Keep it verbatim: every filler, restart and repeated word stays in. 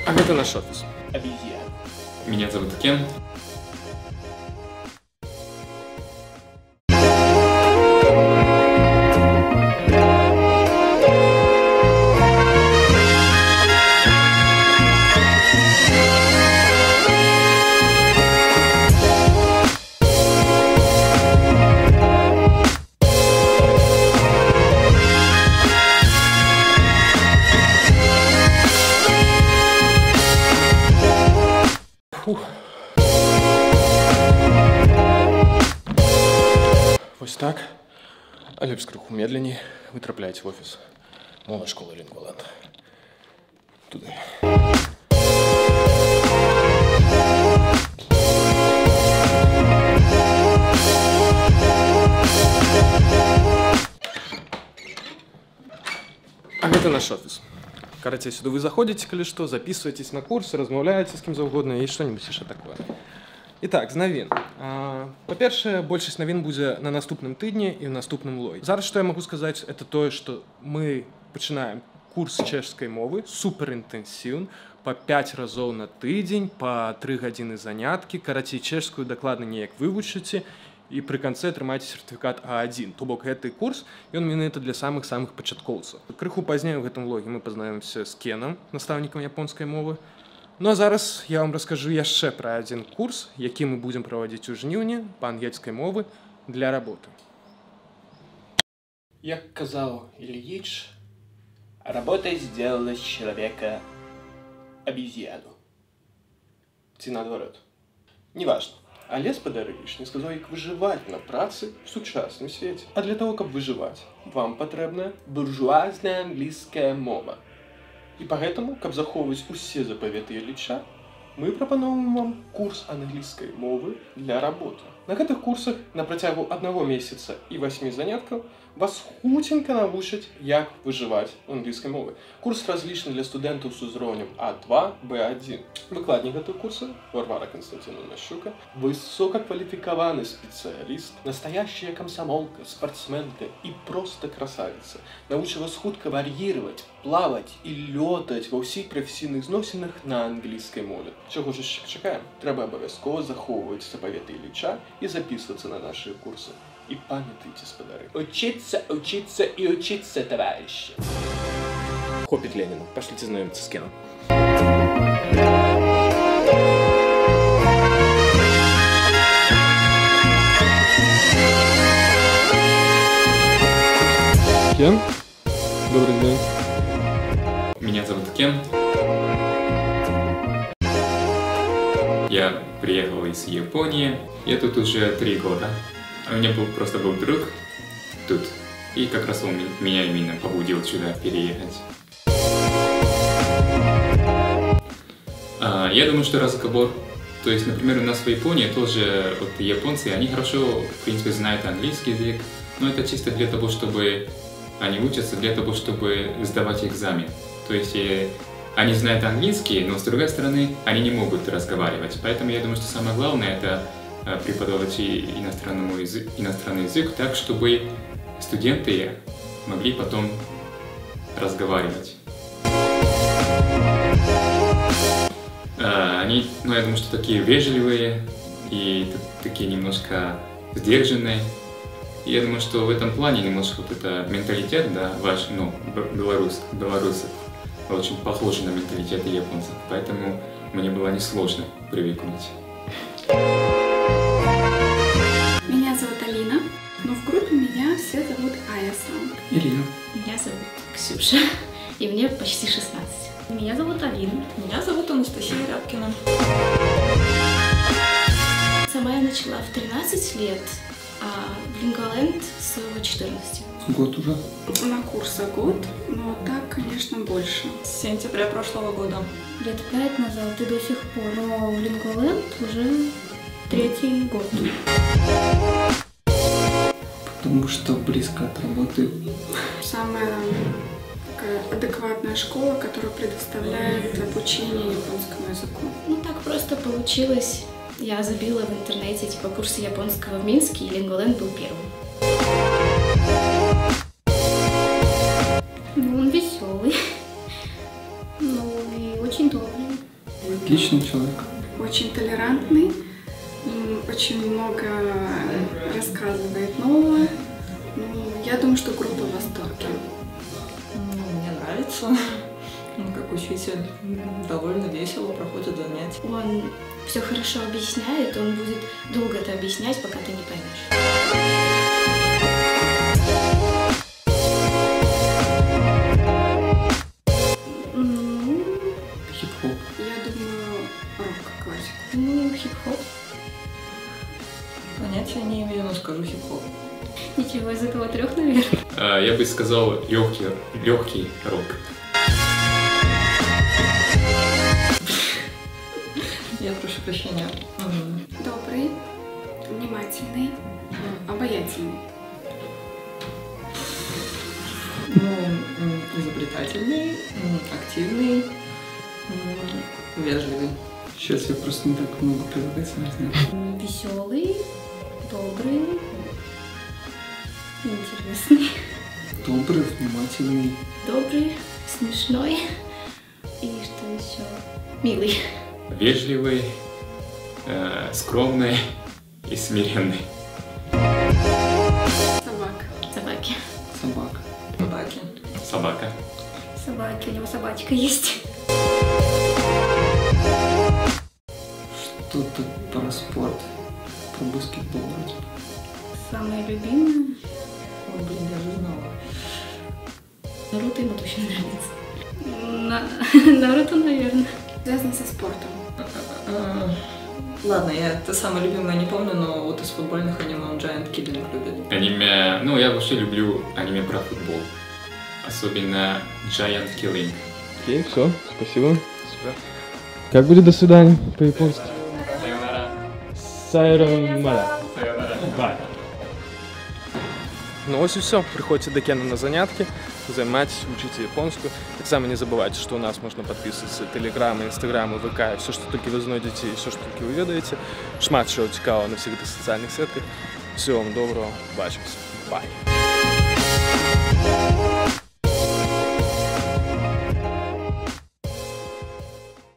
А это наш офис. Обезьяна. Меня зовут Кен. Фух. Вось так. А лепш крыху медленней. Вы трапляеце в офіс новай школы Лінгваленд. Туды. А гэта наш офис. Карацей, сюда вы заходите, коли что, записываетесь на курсы, размаўляеце з кім заўгодна і што-нибудь яшчэ такое. Итак, з навін. Па-першае, большасць навін будзе на наступным тыдні і ў наступным лоі. Зараз што я магу сказаць, это тое, што мы пачынаем курс чэшскай мовы, суперінтэнсіўны, па пяць разоў на тыдзень, па тры гадзіны заняткі. Карацей, чэшскую дакладна неяк вывучыце, і пры канцы атрымаеце сертыфікат А адзін. То бок гэты курс, ён менавіта для самых-самых пачаткоўцаў. Крыху пазней у гэтым влоге мы пазнаёмся з Кенам, настаўнікам японскай мовы. Ну а зараз я вам раскажу яшчэ пра адзін курс, які мы будзем праводзіць у жніўні па ангельскай мовы для работы. Як казаў Ильич, работа сделала з человека обезьяну. Ці наадварот. Неважно. Але спадар Ильич не сказаў, як выжываць на працы в сучасным свеце. А для того, каб выжываць, вам патрэбная буржуазная англійская мова. І поэтому, каб захоўваць усе запаветы Ильича, мы прапаноўваем вам курс англійскай мовы для работы. На гэтых курсах на працягу аднаго месяца і васьмі заняткаў вас хуценька навучаць, як выжываць у англійскай мовы. Курс разлічаны для студэнтаў з узроўнем А два, Б адзін. Выкладнік гэтых курсаў Варвара Константиновна Щука, высокакваліфікаваны спецыяліст, настоящая комсомолка, спортсменка і просто красавица. Навучыць вас хутка вар'іраваць, плаваць і лётаць ва ўсіх прафесійных зносінах на англійскай мове. Чаго ж яшчэ чакаем? Трэба абавязкова захоўваць запаветы Ильича і записываться на наши курсы. И памятайте, спадары. Учиться, учиться и учиться, товарищи. Хопит Ленина. Пошлите знакомиться с Кеном. Кен? Добрый день. Меня зовут Кен. Я приехал из Японии. Я тут уже три года. У меня был, просто был друг тут. И как раз он меня именно побудил сюда переехать. А, я думаю, что разговор... То есть, например, у нас в Японии тоже вот, японцы, они хорошо, в принципе, знают английский язык. Но это чисто для того, чтобы... Они учатся для того, чтобы сдавать экзамен. То есть... Они знают английский, но с другой стороны, они не могут разговаривать. Поэтому я думаю, что самое главное это преподавать иностранному язык, иностранный язык так, чтобы студенты могли потом разговаривать. Они, ну, я думаю, что такие вежливые и такие немножко сдержанные. И я думаю, что в этом плане немножко вот это менталитет, да, ваш, ну, белорус, белорусов, очень похожи на менталитет японцев, поэтому мне было несложно привыкнуть. Меня зовут Алина, но в группе меня все зовут Ая-сан. Илья. Меня зовут Ксюша, и мне почти шестнадцать. Меня зовут Алина. Меня зовут Анастасия Рябкина. Сама я начала в тринадцать лет, а в Лингваленд с четырнадцати. Год уже? На курса год, но так, конечно, больше. С сентября прошлого года. Лет пять назад и до сих пор, но в Лингваленд уже третий год. Потому что близко от работы. Самая такая адекватная школа, которая предоставляет обучение японскому языку. Ну так просто получилось. Я забила в интернете типа курсы японского в Минске, и Лингваленд был первым. Ну, он веселый, ну и очень добрый. Отличный человек. Очень толерантный, м, очень много рассказывает нового. Ну, я думаю, что группа в восторге. Ну, мне нравится. Он как учитель довольно весело проходит занятия. Он все хорошо объясняет, он будет долго это объяснять, пока ты не поймешь. М, Хип-хоп. Я думаю, рок, классика. Ну, хип-хоп. Понятия не имею, но скажу хип-хоп. Ничего из этого трех, наверное. А, Я бы сказал легкий, легкий рок. Я прошу прощения. М, Добрый, внимательный, м, обаятельный. Ну, м, изобретательный, м, активный, м, вежливый. Сейчас я просто не так много прилагательных знаю. Веселый, добрый, интересный. Добрый, внимательный. Добрый, смешной и что еще? Милый. Вежливый, э, скромный и смиренный. Собака. Собаки. Собака. Собаки. Собака. Собаки, у него собачка есть. Что-то про спорт. Про баскетбол вроде. Самое любимое. Ой, блин, я же знала. Наруто ему точно нравится. На... Наруто, наверное. Связано со спортом. А, Ладно, я это самое любимое не помню, но вот из футбольных аниме он Giant Killing любит. Аниме, ну я вообще люблю аниме про футбол. Особенно Giant Killing. Окей, все, спасибо. Как будет до свидания по-японски? Сайромара. Бай. Ну ось і все. Приходьте до Кена на занятки, займайтесь, учите японскую. Так само не забывайте, что у нас можно подписываться телеграммы, инстаграмы, ВК, все, что только вы знайдете, и все, что только вы ведаете. Шмат чого цікавого на всех этих социальных сетках. Всего вам доброго, бачимся. Бай.